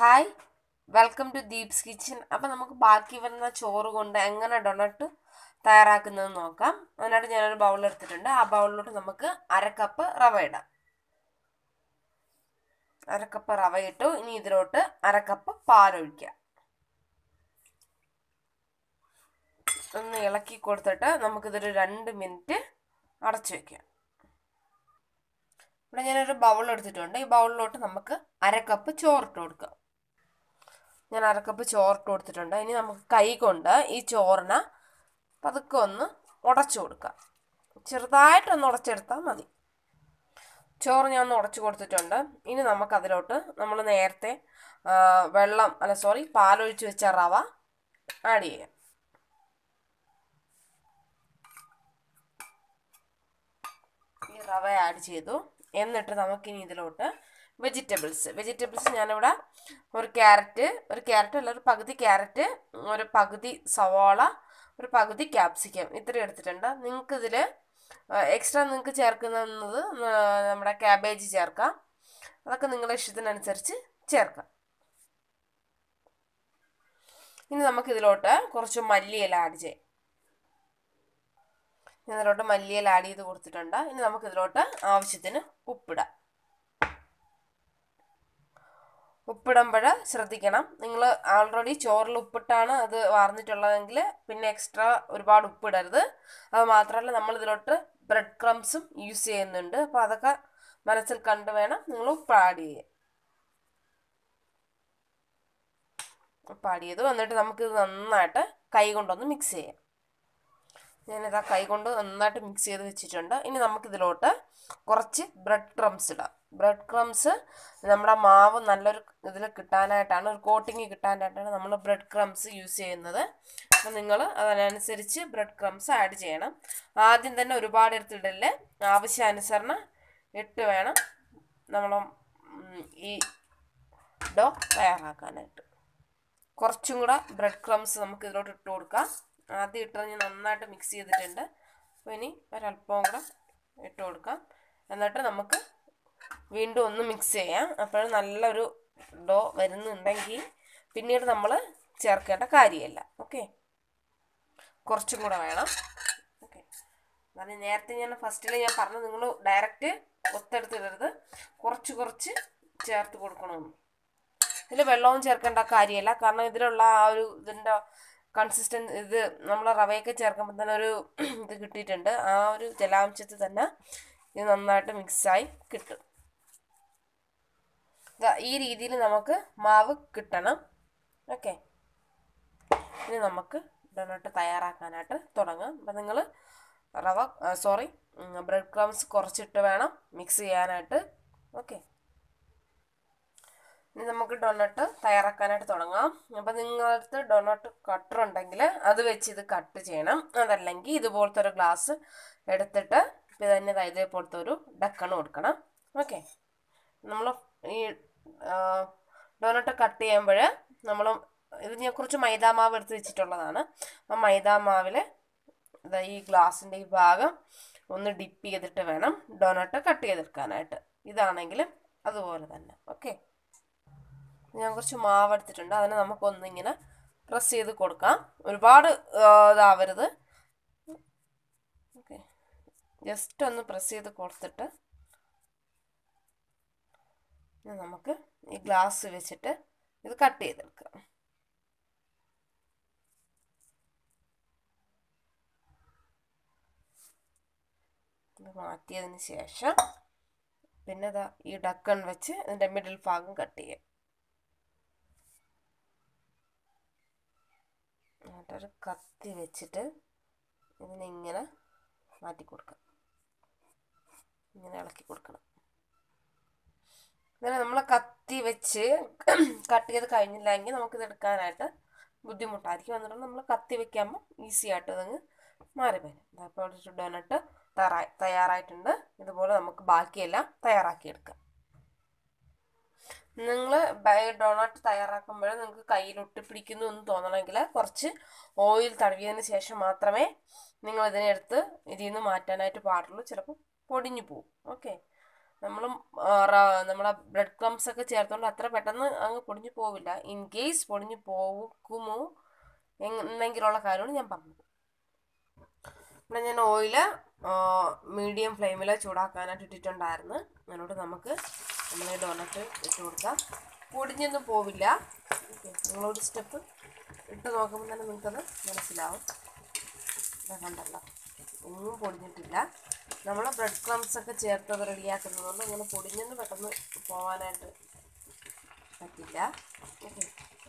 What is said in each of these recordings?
Hi, welcome to Deep's kitchen. അപ്പം നമുക്ക് ബാക്കി വരുന്ന ചോറ് കൊണ്ട് എങ്ങനെ ഡൊണട്ട് തയ്യാറാക്കുന്നതെന്ന് നോക്കാം. അതിനായിട്ട് ഞാനൊരു ബൗൾ എടുത്തിട്ടുണ്ട്. ആ ബൗളിലോട്ട് നമുക്ക് അരക്കപ്പ് റവ ഇടാം. അരക്കപ്പ് റവ ഇട്ടു. ഇനി ഇതിലോട്ട് അരക്കപ്പ് പാലൊഴിക്കാം. ഒന്ന് ഇളക്കി കൊടുത്തിട്ട് നമുക്കിതൊരു 2 മിനിറ്റ് അടച്ചു വയ്ക്കാം. ഇവിടെ ഞാനൊരു ബൗൾ എടുത്തിട്ടുണ്ട്. ഈ ബൗളിലോട്ട് നമുക്ക് അരക്കപ്പ് ചോറിട്ട് കൊടുക്കാം. ഞാൻ അരക്കപ്പ് ചോറിട്ട് കൊടുത്തിട്ടുണ്ട്. ഇനി നമുക്ക് കൈ കൊണ്ട് ഈ ചോറിനെ പതുക്കെ ഒന്ന് ഉടച്ചു കൊടുക്കാം. ചെറുതായിട്ടൊന്ന് ഉടച്ചെടുത്താൽ മതി. ചോറ് ഞാൻ ഒന്ന് ഉടച്ചു കൊടുത്തിട്ടുണ്ട്. ഇനി നമുക്കതിലോട്ട് നമ്മൾ നേരത്തെ പാലൊഴിച്ച് വെച്ച റവ ആഡ് ചെയ്യാം. ഈ റവ ആഡ് ചെയ്തു. എന്നിട്ട് നമുക്കിനി ഇതിലോട്ട് വെജിറ്റബിൾസ് ഞാനിവിടെ ഒരു ക്യാരറ്റ് അല്ല, ഒരു പകുതി ക്യാരറ്റ്, ഒരു പകുതി സവാള, ഒരു പകുതി ക്യാപ്സിക്കം ഇത്രയും എടുത്തിട്ടുണ്ട്. നിങ്ങൾക്കിതിൽ എക്സ്ട്രാ നിങ്ങൾക്ക് ചേർക്കുന്നത് നമ്മുടെ ക്യാബേജ് ചേർക്കാം. അതൊക്കെ നിങ്ങളുടെ ഇഷ്ടത്തിനനുസരിച്ച് ചേർക്കാം. ഇനി നമുക്കിതിലോട്ട് കുറച്ച് മല്ലിയില ആഡ് ചെയ്യാം. ഇതിലോട്ട് മല്ലിയില ആഡ് ചെയ്ത് കൊടുത്തിട്ടുണ്ട്. ഇനി നമുക്കിതിലോട്ട് ആവശ്യത്തിന് ഉപ്പിടാം. ഉപ്പിടുമ്പോൾ ശ്രദ്ധിക്കണം, നിങ്ങൾ ആൾറെഡി ചോറിൽ ഉപ്പിട്ടാണ് അത് വാർന്നിട്ടുള്ളതെങ്കിൽ പിന്നെ എക്സ്ട്രാ ഒരുപാട് ഉപ്പിടരുത്. അത് മാത്രമല്ല, നമ്മൾ ഇതിലോട്ട് ബ്രെഡ് ക്രംസും യൂസ് ചെയ്യുന്നുണ്ട്. അപ്പോൾ അതൊക്കെ മനസ്സിൽ കണ്ട് വേണം നിങ്ങൾ ഉപ്പ് ആഡ് ചെയ്യാൻ. ഉപ്പ് ആഡ് ചെയ്തു. എന്നിട്ട് നമുക്കിത് നന്നായിട്ട് കൈ കൊണ്ടൊന്ന് മിക്സ് ചെയ്യാം. ഞാനിതാ കൈ കൊണ്ട് നന്നായിട്ട് മിക്സ് ചെയ്ത് വെച്ചിട്ടുണ്ട്. ഇനി നമുക്കിതിലോട്ട് കുറച്ച് ബ്രെഡ് ക്രംസ് ഇടാം. ബ്രെഡ് ക്രംസ് നമ്മുടെ മാവ് നല്ലൊരു ഇതിൽ കിട്ടാനായിട്ടാണ്, ഒരു കോട്ടിങ് കിട്ടാനായിട്ടാണ് നമ്മൾ ബ്രെഡ് ക്രംസ് യൂസ് ചെയ്യുന്നത്. അപ്പം നിങ്ങൾ അതിനനുസരിച്ച് ബ്രെഡ് ക്രംസ് ആഡ് ചെയ്യണം. ആദ്യം തന്നെ ഒരുപാട് എടുത്തിടല്ലേ, ആവശ്യാനുസരണം ഇട്ട് വേണം നമ്മൾ ഈ ഡോ തയ്യാറാക്കാനായിട്ട്. കുറച്ചും കൂടെ ബ്രെഡ് ക്രംസ് നമുക്ക് ഇതിലോട്ട് ഇട്ട് കൊടുക്കാം. ആദ്യം ഇട്ട് ഞാൻ നന്നായിട്ട് മിക്സ് ചെയ്തിട്ടുണ്ട്. അപ്പോൾ ഇനി ഒരല്പവും കൂടെ ഇട്ട് കൊടുക്കാം. എന്നിട്ട് നമുക്ക് വീണ്ടും ഒന്ന് മിക്സ് ചെയ്യാം. അപ്പോൾ നല്ലൊരു ഡോ വരുന്നുണ്ടെങ്കിൽ പിന്നീട് നമ്മൾ ചേർക്കേണ്ട കാര്യമില്ല. ഓക്കെ, കുറച്ചും കൂടെ വേണം. ഓക്കെ, അത് നേരത്തെ ഞാൻ ഫസ്റ്റിൽ ഞാൻ പറഞ്ഞു, നിങ്ങൾ ഡയറക്റ്റ് ഒത്തെടുത്തിടരുത്, കുറച്ച് ചേർത്ത് കൊടുക്കണമെന്ന്. ഇതിൽ വെള്ളവും ചേർക്കേണ്ട കാര്യമില്ല, കാരണം ഇതിലുള്ള ആ ഒരു ഇതിൻ്റെ കൺസിസ്റ്റൻസി, ഇത് നമ്മൾ റവയൊക്കെ ചേർക്കുമ്പോൾ തന്നെ ഒരു ഇത് കിട്ടിയിട്ടുണ്ട്. ആ ഒരു ജലാംശത്തിൽ തന്നെ ഇത് നന്നായിട്ട് മിക്സായി കിട്ടും. ഈ രീതിയിൽ നമുക്ക് മാവ് കിട്ടണം. ഓക്കെ, ഇനി നമുക്ക് ഡൊണട്ട് തയ്യാറാക്കാനായിട്ട് തുടങ്ങാം. അപ്പം നിങ്ങൾ ബ്രെഡ് ക്രംസ് കുറച്ചിട്ട് വേണം മിക്സ് ചെയ്യാനായിട്ട്. ഓക്കെ, ഇനി നമുക്ക് ഡൊണട്ട് തയ്യാറാക്കാനായിട്ട് തുടങ്ങാം. അപ്പം നിങ്ങളടുത്ത് ഡൊണട്ട് കട്ടർ ഉണ്ടെങ്കിൽ അത് വെച്ച് ഇത് കട്ട് ചെയ്യണം. അതല്ലെങ്കിൽ ഇതുപോലത്തെ ഒരു ഗ്ലാസ് എടുത്തിട്ട് ഇതേപോലത്തെ ഒരു ഡക്കണ് കൊടുക്കണം. ഓക്കെ, നമ്മൾ ഈ ഡൊണട്ട് കട്ട് ചെയ്യുമ്പോൾ ഇത് ഞാൻ കുറച്ച് മൈദാമാവ് എടുത്ത് വെച്ചിട്ടുള്ളതാണ്. ആ മൈദാമാവിൽ ഈ ഗ്ലാസിൻ്റെ ഈ ഭാഗം ഒന്ന് ഡിപ്പ് ചെയ്തിട്ട് വേണം ഡൊണട്ട് കട്ട് ചെയ്തെടുക്കാനായിട്ട്. ഇതാണെങ്കിലും അതുപോലെ തന്നെ. ഓക്കെ, ഞാൻ കുറച്ച് മാവ് എടുത്തിട്ടുണ്ട്. അതിന് നമുക്കൊന്നിങ്ങനെ പ്രസ് ചെയ്ത് കൊടുക്കാം. ഒരുപാട് ഇതാവരുത്. ഓക്കെ, ജസ്റ്റ് ഒന്ന് പ്രസ് ചെയ്ത് കൊടുത്തിട്ട് നമുക്ക് ഈ ഗ്ലാസ് വെച്ചിട്ട് ഇത് കട്ട് ചെയ്തെടുക്കാം. ഇത് മാറ്റിയതിന് ശേഷം പിന്നെ ഈ ഡക്കൺ വെച്ച് ഇതിൻ്റെ മിഡിൽ ഭാഗം കട്ട് ചെയ്യാം. എന്നിട്ടൊരു കത്തി വെച്ചിട്ട് ഇതിനിങ്ങനെ മാറ്റി കൊടുക്കാം. ഇങ്ങനെ ഇളക്കി കൊടുക്കണം. അങ്ങനെ നമ്മൾ കത്തി വെച്ച് കട്ട് ചെയ്ത് കഴിഞ്ഞില്ലെങ്കിൽ നമുക്കിത് എടുക്കാനായിട്ട് ബുദ്ധിമുട്ടായിരിക്കും. എന്നിട്ട് നമ്മൾ കത്തി വെക്കുമ്പോൾ ഈസി ആയിട്ട് അതങ്ങ് മാറി വരും. അപ്പോൾ ഒരു ഡൊണട്ട് തയ്യാറായിട്ടുണ്ട്. ഇതുപോലെ നമുക്ക് ബാക്കിയെല്ലാം തയ്യാറാക്കിയെടുക്കാം. നിങ്ങൾ ഡൊണട്ട് തയ്യാറാക്കുമ്പോൾ നിങ്ങൾക്ക് കയ്യിൽ ഒട്ടിപ്പിടിക്കുന്നു എന്ന് തോന്നണമെങ്കിൽ കുറച്ച് ഓയിൽ തടവിയതിന് ശേഷം മാത്രമേ നിങ്ങൾ ഇതിനെടുത്ത് ഇതിൽ നിന്ന് മാറ്റാനായിട്ട് പാടുള്ളൂ. ചിലപ്പോൾ പൊടിഞ്ഞു പോവും. ഓക്കെ, നമ്മളും നമ്മളെ ബ്രെഡ് ക്രംസ് ഒക്കെ ചേർത്തുകൊണ്ട് അത്ര പെട്ടെന്ന് അങ്ങ് പൊടിഞ്ഞു പോവില്ല. ഇൻ കേസ് പൊടിഞ്ഞു പോകുമോ എന്നെങ്കിലുള്ള കാര്യമാണ് ഞാൻ പറഞ്ഞത്. ഇവിടെ ഞാൻ ഓയില് മീഡിയം ഫ്ലെയിമിൽ ചൂടാക്കാനായിട്ട് ഇട്ടിട്ടുണ്ടായിരുന്നു. അതിനോട് നമുക്ക് നമ്മളെ ഡോണറ്റ് ഇട്ട് കൊടുക്കാം. പൊടിഞ്ഞൊന്നും പോവില്ല. ഓക്കെ, നിങ്ങളൊരു സ്റ്റെപ്പ് ഇട്ട് നോക്കുമ്പോൾ തന്നെ നിങ്ങൾക്കത് മനസ്സിലാവും. കണ്ടല്ലോ, ഒന്നും പൊടിഞ്ഞിട്ടില്ല. നമ്മൾ ബ്രെഡ് ക്രംസ് ഒക്കെ ചേർത്തത് റെഡിയാക്കുന്നതുകൊണ്ട് ഇങ്ങനെ പൊടിഞ്ഞൊന്നും പെട്ടെന്ന് പോകാനായിട്ട് പറ്റില്ല. ഓക്കെ,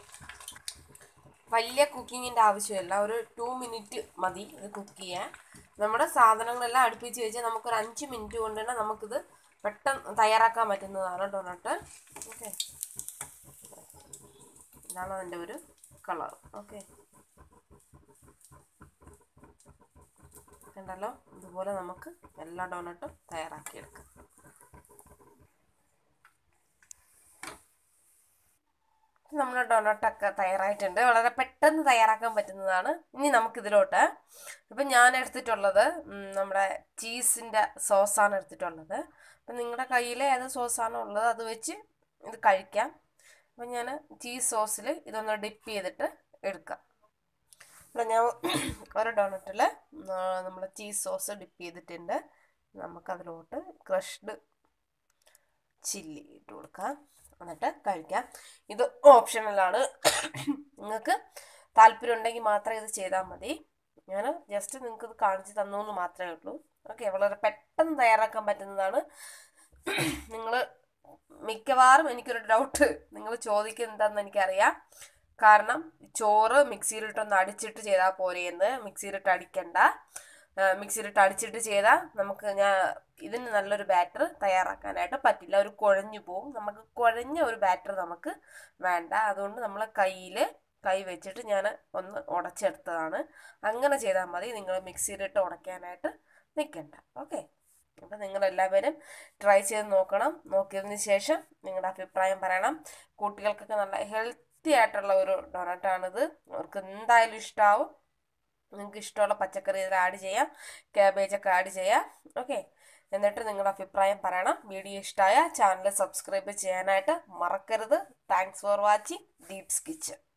വലിയ കുക്കിങ്ങിൻ്റെ ആവശ്യമില്ല. ഒരു 2 മിനിറ്റ് മതി ഇത് കുക്ക് ചെയ്യാൻ. നമ്മുടെ സാധനങ്ങളെല്ലാം അടുപ്പിച്ച് വെച്ചാൽ നമുക്കൊരു 5 മിനിറ്റ് കൊണ്ട് തന്നെ നമുക്കിത് പെട്ടെന്ന് തയ്യാറാക്കാൻ പറ്റുന്നതാണ് ഡോണട്ട്. ഓക്കെ, ഇതാണ് അതിൻ്റെ ഒരു കളർ. ഓക്കെ, കണ്ടല്ലോ, ഇതുപോലെ നമുക്ക് എല്ലാ ഡോണട്ടും തയ്യാറാക്കിയെടുക്കാം. നമ്മുടെ ഡോണട്ടൊക്കെ തയ്യാറായിട്ടുണ്ട്. വളരെ പെട്ടെന്ന് തയ്യാറാക്കാൻ പറ്റുന്നതാണ്. ഇനി നമുക്കിതിലോട്ട് ഇപ്പം ഞാൻ എടുത്തിട്ടുള്ളത് നമ്മുടെ ചീസിൻ്റെ സോസാണ് എടുത്തിട്ടുള്ളത്. അപ്പം നിങ്ങളുടെ കയ്യിൽ ഏത് സോസാണോ ഉള്ളത് അത് വെച്ച് ഇത് കഴിക്കാം. അപ്പം ഞാൻ ചീസ് സോസിൽ ഇതൊന്ന് ഡിപ്പ് ചെയ്തിട്ട് എടുക്കാം. ഇവിടെ ഞാൻ ഒരു ഡോണറ്റിൽ നമ്മൾ ചീസ് സോസ് ഡിപ്പ് ചെയ്തിട്ടുണ്ട്. നമുക്കതിലോട്ട് ക്രഷ്ഡ് ചില്ലി ഇട്ട് കൊടുക്കാം. എന്നിട്ട് കഴിക്കാം. ഇത് ഓപ്ഷണലാണ്. നിങ്ങൾക്ക് താല്പര്യം ഉണ്ടെങ്കിൽ മാത്രമേ ഇത് ചെയ്താൽ മതി. ഞാൻ ജസ്റ്റ് നിങ്ങൾക്ക് ഇത് കാണിച്ച് തന്നു എന്ന് മാത്രമേ ഉള്ളൂ. ഓക്കെ, വളരെ പെട്ടെന്ന് തയ്യാറാക്കാൻ പറ്റുന്നതാണ്. നിങ്ങൾ മിക്കവാറും എനിക്കൊരു ഡൗട്ട് നിങ്ങൾ ചോദിക്കുന്നത് എന്താണെന്ന് എനിക്കറിയാം. കാരണം ചോറ് മിക്സിയിലിട്ടൊന്ന് അടിച്ചിട്ട് ചെയ്താൽ പോരെയെന്ന്. മിക്സിയിലിട്ട് അടിക്കണ്ട. മിക്സിയിലിട്ട് അടിച്ചിട്ട് ചെയ്താൽ ഞാൻ ഇതിന് നല്ലൊരു ബാറ്റർ തയ്യാറാക്കാനായിട്ട് പറ്റില്ല. ഒരു കുഴഞ്ഞു പോവും. നമുക്ക് കുഴഞ്ഞ ഒരു ബാറ്റർ നമുക്ക് വേണ്ട. അതുകൊണ്ട് നമ്മൾ കൈ വെച്ചിട്ട് ഞാൻ ഒന്ന് ഉടച്ചെടുത്തതാണ്. അങ്ങനെ ചെയ്താൽ മതി. നിങ്ങൾ മിക്സിയിലിട്ട് ഉടയ്ക്കാനായിട്ട് നിൽക്കണ്ട. ഓക്കെ, അപ്പം നിങ്ങളെല്ലാവരും ട്രൈ ചെയ്ത് നോക്കണം. നോക്കിയതിന് ശേഷം നിങ്ങളുടെ അഭിപ്രായം പറയണം. കുട്ടികൾക്കൊക്കെ നല്ല ഹെൽത്തി ആയിട്ടുള്ള ഒരു ഡോണറ്റാണിത്. അവർക്ക് എന്തായാലും ഇഷ്ടമാവും. നിങ്ങൾക്ക് ഇഷ്ടമുള്ള പച്ചക്കറി ഇതിൽ ആഡ് ചെയ്യാം. ക്യാബേജൊക്കെ ആഡ് ചെയ്യാം. ഓക്കെ, എന്നിട്ട് നിങ്ങളുടെ അഭിപ്രായം പറയണം. വീഡിയോ ഇഷ്ടമായ ചാനൽ സബ്സ്ക്രൈബ് ചെയ്യാനായിട്ട് മറക്കരുത്. Thanks for watching Deep's kitchen.